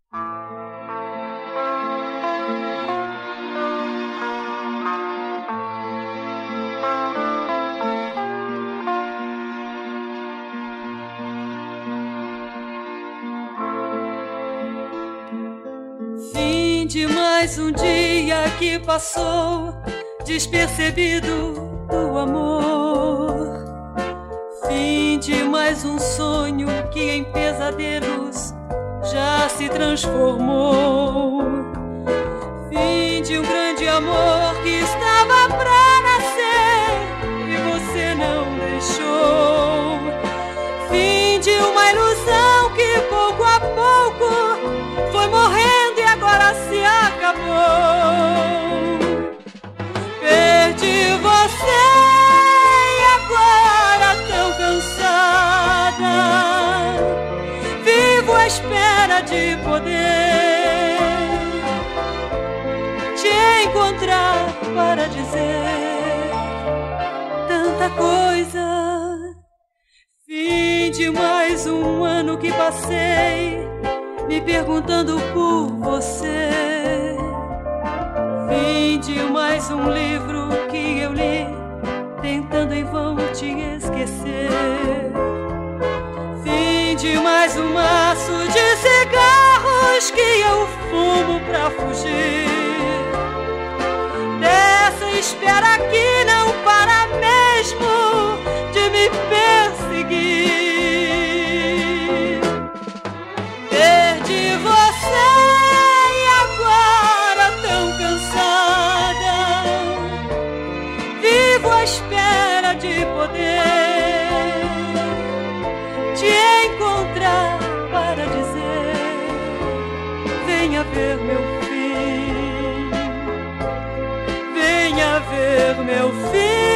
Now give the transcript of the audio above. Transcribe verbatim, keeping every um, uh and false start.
Fim de mais um dia que passou despercebido do amor. Fim de mais um sonho que em pesadelos já se transformou. Fim de um grande amor que estava pra nascer e você não deixou. Fim de uma ilusão que pouco a pouco foi morrendo e agora se acabou. Perdi você e agora tão cansada vivo à espera de poder te encontrar para dizer tanta coisa. Fim de mais um ano que passei me perguntando por você. Fim de mais um livro que eu li tentando em vão te esquecer. Fim de mais um maço de cigarros que eu fumo pra fugir dessa espera que não para mesmo de me perseguir. Perdi você e agora tão cansada vivo à espera de poder te encontrar para dizer venha ver meu fim, venha ver meu fim.